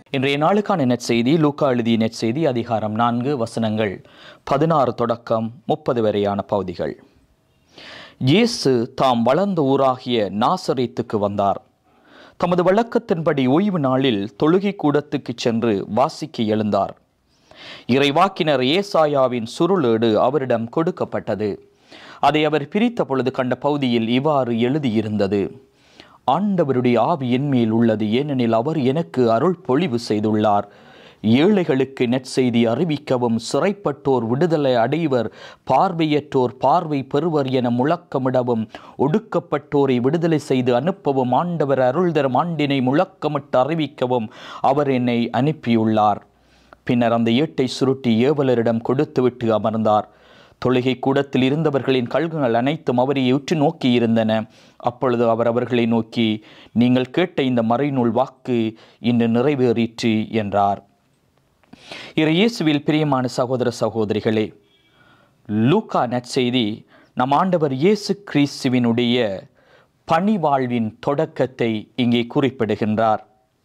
இன்றைய நாளுக்கான நற்செய்தி லூக்கா எழுதிய நற்செய்தி அதிகாரம் 4 வசனங்கள் 16 தொடக்கம் 30 வரையான பகுதிகள். இயேசு தாம் வளர்ந்த ஊராகிய நாசரேத்துக்கு வந்தார். தமது வழக்கத்தின்படி ஓய்வு நாளில் தொழுகை கூடத்துக்கு சென்று வாசிக்க எழுந்தார். இறைவாக்கினர் ஏசாயாவின் சுருளேடு அவரிடம் கொடுக்கப்பட்டது. அதை அவர் பிரித்த பொழுது கண்ட பகுதியில் இவ்வாறு எழுதியிருந்தது: ஆண்டவருடைய ஆவி என் மேல் உள்ளது, ஏனெனில் அவர் எனக்கு அருள் பொழிவு செய்துள்ளார். ஏழைகளுக்கு நற்செய்தி அறிவிக்கவும், சிறைப்பட்டோர் விடுதலை அடைவர், பார்வையற்றோர் பார்வை பெறுவர் என முழக்கமிடவும், ஒடுக்கப்பட்டோரை விடுதலை செய்து அனுப்பவும், ஆண்டவர் அருள் தரும் ஆண்டினை முழக்கமிட்டு அறிவிக்கவும் அவர் என்னை அனுப்பியுள்ளார். பின்னர் அந்த ஏட்டை சுருட்டி ஏவலரிடம் கொடுத்துவிட்டு அமர்ந்தார். தொழுகை கூடத்தில் இருந்தவர்களின் கண்கள் அனைத்தும் அவரை உற்று நோக்கி இருந்தன. அப்பொழுது அவர் அவர்களை நோக்கி, நீங்கள் கேட்ட இந்த மறைநூல் வாக்கு இன்று நிறைவேறிற்று என்றார். இயேசுவில் பிரியமான சகோதர சகோதரிகளே, லூக்கா நற்செய்தி நம் ஆண்டவர் இயேசு கிறிஸ்துவினுடைய பணிவாழ்வின் தொடக்கத்தை இங்கே குறிப்பிடுகின்றார்.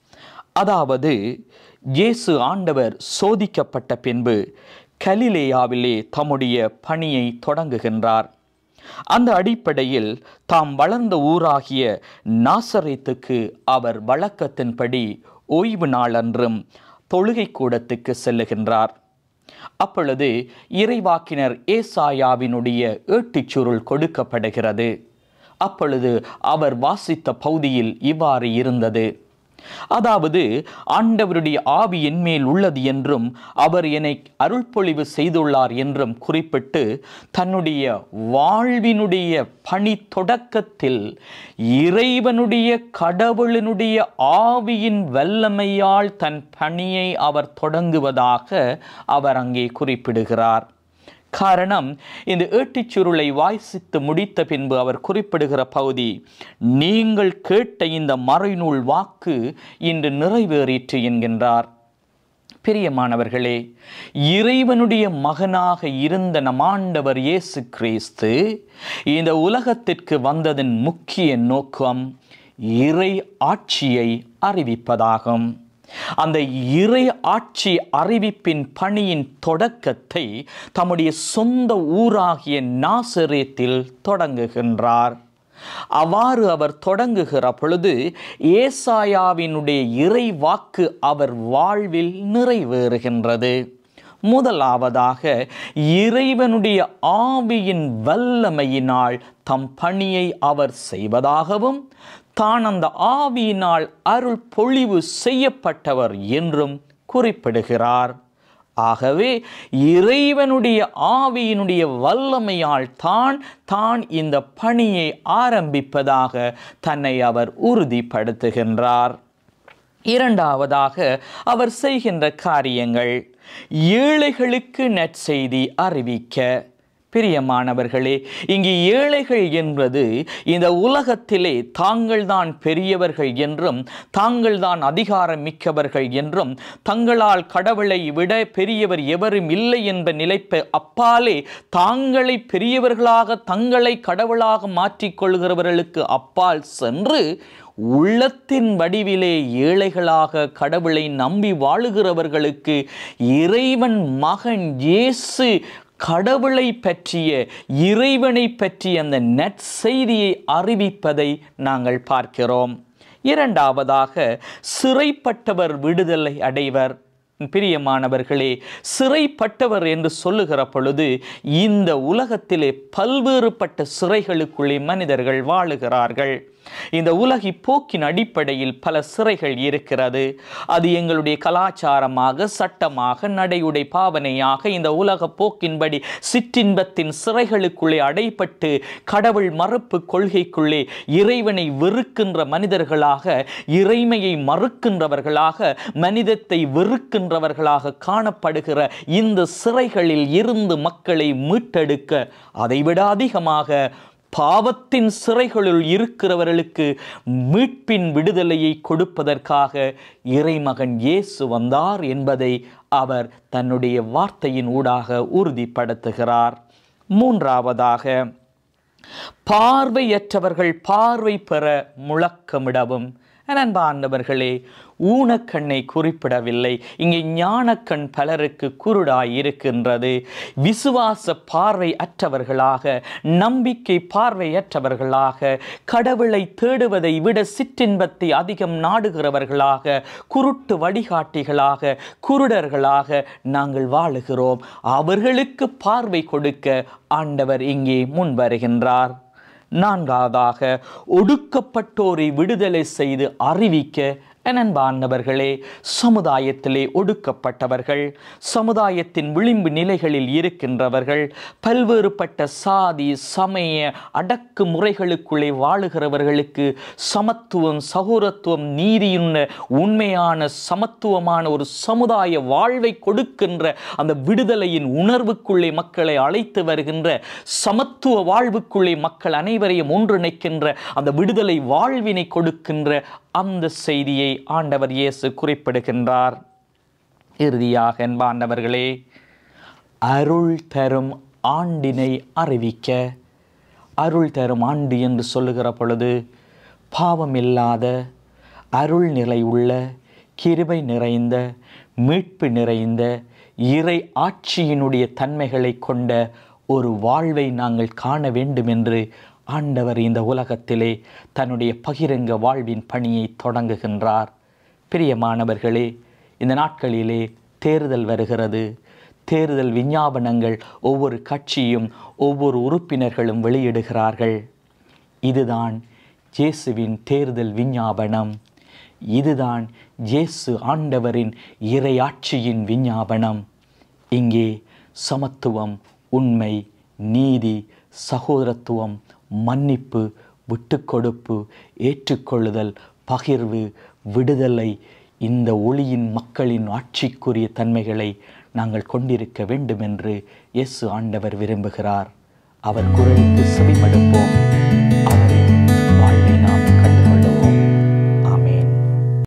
அதாவது இயேசு ஆண்டவர் சோதிக்கப்பட்ட பின்பு கலிலேயாவிலே தம்முடைய பணியை தொடங்குகின்றார். அந்த அடிப்படையில் தாம் வளர்ந்த ஊராகிய நாசரேத்துக்கு அவர் வழக்கத்தின்படி ஓய்வு நாளன்றும் தொழுகை கூடத்துக்கு செல்லுகின்றார். அப்பொழுது இறைவாக்கினர் ஏசாயாவினுடைய ஏட்டுச்சுருள் கொடுக்கப்படுகிறது. அப்பொழுது அவர் வாசித்த பகுதியில் இவ்வாறு இருந்தது: அதாவது ஆண்டவருடைய ஆவி என்மேல் உள்ளது என்றும் அவர் என்னை அருள்பொழிவு செய்துள்ளார் என்றும் குறிப்பிட்டு தன்னுடைய வாழ்வினுடைய பணி தொடக்கத்தில் இறைவனுடைய கடவுளினுடைய ஆவியின் வல்லமையால் தன் பணியை அவர் தொடங்குவதாக அவர் அங்கே குறிப்பிடுகிறார். காரணம், இந்த ஏட்டுச்சுருளை வாசித்து முடித்த பின்பு அவர் குறிப்பிடுகிற பகுதி, நீங்கள் கேட்ட இந்த மறைநூல் வாக்கு இன்று நிறைவேறிற்று என்கின்றார். பிரியமானவர்களே, இறைவனுடைய மகனாக இருந்த நம் ஆண்டவர் இயேசு கிறிஸ்து இந்த உலகத்திற்கு வந்ததன் முக்கிய நோக்கம் இறை ஆட்சியை அறிவிப்பதாகும். அந்த இறை ஆட்சி அறிவிப்பின் பணியின் தொடக்கத்தை தம்முடைய சொந்த ஊராகிய நாசரேத்தில் தொடங்குகின்றார். அவ்வாறு அவர் தொடங்குகிற பொழுது ஏசாயாவினுடைய இறை வாக்கு அவர் வாழ்வில் நிறைவேறுகின்றது. முதலாவதாக இறைவனுடைய ஆவியின் வல்லமையினால் தம் பணியை அவர் செய்வதாகவும், தான் அந்த ஆவியினால் அருள் பொழிவு செய்யப்பட்டவர் என்றும் குறிப்பிடுகிறார். ஆகவே இறைவனுடைய ஆவியினுடைய வல்லமையால் தான் இந்த பணியை ஆரம்பிப்பதாக தன்னை அவர் உறுதிப்படுத்துகின்றார். இரண்டாவதாக அவர் செய்கின்ற காரியங்கள் ஏழைகளுக்கு நற்செய்தி அறிவிக்க. பிரியமானவர்களே, இங்கு ஏழைகள் என்பது இந்த உலகத்திலே தாங்கள்தான் பெரியவர்கள் என்றும், தாங்கள்தான் அதிகாரம் மிக்கவர்கள் என்றும், தங்களால் கடவுளை விட பெரியவர் எவரும் இல்லை என்ற நிலைப்பு அப்பாலே தாங்களை பெரியவர்களாக தங்களை கடவுளாக மாற்றிக்கொள்கிறவர்களுக்கு அப்பால் சென்று உள்ளத்தின் வடிவிலே ஏழைகளாக கடவுளை நம்பி வாழுகிறவர்களுக்கு இறைவன் மகன் இயேசு கடவுளை பற்றிய, இறைவனை பற்றிய அந்த நற்செய்தியை அறிவிப்பதை நாங்கள் பார்க்கிறோம். இரண்டாவதாக சிறைப்பட்டவர் விடுதலை அடைவர். பிரியமானவர்களே, சிறைப்பட்டவர் என்று சொல்லுகிற பொழுது இந்த உலகத்திலே பல்வேறுபட்ட சிறைகளுக்குள்ளே மனிதர்கள் வாழுகிறார்கள். இந்த உலகி போக்கின் அடிப்படையில் பல சிறைகள் இருக்கிறது. அது எங்களுடைய கலாச்சாரமாக, சட்டமாக, நடையுடை பாவனையாக இந்த உலக போக்கின்படி சிற்றின்பத்தின் சிறைகளுக்குள்ளே அடைப்பட்டு கடவுள் மறுப்பு கொள்கைக்குள்ளே இறைவனை வெறுக்கின்ற மனிதர்களாக, இறைமையை மறுக்கின்றவர்களாக, மனிதத்தை வெறுக்கின்றவர்களாக காணப்படுகிற இந்த சிறைகளில் இருந்து மக்களை மீட்டெடுக்க, அதைவிட அதிகமாக பாவத்தின் சிறைகளுள் இருக்கிறவர்களுக்கு மீட்பின் விடுதலையை கொடுப்பதற்காக இறைமகன் இயேசு வந்தார் என்பதை அவர் தன்னுடைய வார்த்தையின் ஊடாக உறுதிப்படுத்துகிறார். மூன்றாவதாக, பார்வையற்றவர்கள் பார்வை பெற முழக்கமிடவும் அன்பார்ந்தவர்களே, ஊனக்கண்ணை குறிப்பிடவில்லை. இங்கே ஞானக்கண் பலருக்கு குருடாய் இருக்கின்றது. விசுவாச பார்வை அற்றவர்களாக, நம்பிக்கை பார்வையற்றவர்களாக, கடவுளை தேடுவதை விட சிற்றின்பத்தை அதிகம் நாடுகிறவர்களாக, குருட்டு வழிகாட்டிகளாக, குருடர்களாக நாங்கள் வாழுகிறோம். அவர்களுக்கு பார்வை கொடுக்க ஆண்டவர் இங்கே முன் வருகின்றார். நான்காவதாக, ஒடுக்கப்பட்டோரை விடுதலை செய்து அறிவிக்க அன்பார்ந்தவர்களே, சமுதாயத்திலே ஒடுக்கப்பட்டவர்கள், சமுதாயத்தின் விளிம்பு நிலைகளில் இருக்கின்றவர்கள், பல்வேறுபட்ட சாதி சமய அடக்குமுறைகளுக்குள்ளே வாழுகிறவர்களுக்கு சமத்துவம், சகோதரத்துவம், நீதியின் உண்மையான சமத்துவமான ஒரு சமுதாய வாழ்வை கொடுக்கின்ற அந்த விடுதலையின் உணர்வுக்குள்ளே மக்களை அழைத்து வருகின்ற, சமத்துவ வாழ்வுக்குள்ளே மக்கள் அனைவரையும் ஒன்றிணைக்கின்ற அந்த விடுதலை வாழ்வினை கொடுக்கின்ற அந்த செய்தியை ஆண்டவர் இயேசு குறிப்பிடுகின்றார். இறுதியாக அன்பார்ந்தவர்களே, அருள் தரும் ஆண்டினை அறிவிக்க. அருள் தரும் ஆண்டு என்று சொல்லுகிற பொழுது பாவம் இல்லாத, அருள் நிலை உள்ள, கிருபை நிறைந்த, மீட்பு நிறைந்த, இறை ஆட்சியினுடைய தன்மைகளை கொண்ட ஒரு வாழ்வை நாங்கள் காண வேண்டும் என்று ஆண்டவர் இந்த உலகத்திலே தன்னுடைய பகிரங்க வாழ்வின் பணியை தொடங்குகின்றார். பிரியமானவர்களே, இந்த நாட்களிலே தேர்தல் வருகிறது. தேர்தல் விஞ்ஞாபனங்கள் ஒவ்வொரு கட்சியும் ஒவ்வொரு உறுப்பினர்களும் வெளியிடுகிறார்கள். இதுதான் இயேசுவின் தேர்தல் விஞ்ஞாபனம். இதுதான் இயேசு ஆண்டவரின் இறையாட்சியின் விஞ்ஞாபனம். இங்கே சமத்துவம், உண்மை, நீதி, சகோதரத்துவம், மன்னிப்பு, விட்டுக்கொடுப்பு, ஏற்றுக்கொள்ளுதல், பகிர்வு, விடுதலை, இந்த ஒளியின் மக்களின் ஆட்சிக்குரிய தன்மைகளை நாங்கள் கொண்டிருக்க வேண்டும் என்று இயேசு ஆண்டவர் விரும்புகிறார். அவர் குரலுக்கு செவிமடுப்போம்.